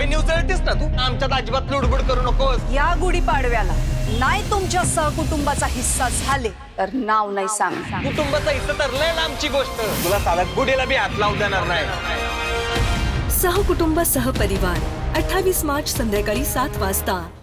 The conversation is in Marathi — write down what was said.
वहिनी उचलतीस ना तू, आमच्यात अजिबात लुडबुड करू नकोस। या गुढीपाडव्याला नाही तुमच्या सहकुटुंबाचा हिस्सा झाले तर नाव नाही सांग। कुटुंबाचा हिस्सा तर लय लांबची गोष्ट, तुला साधा गुढीला बी हात लावू देणार नाही। सहकुटुंब सहपरिवार 28 मार्च संध्याकाळी 7 वाजता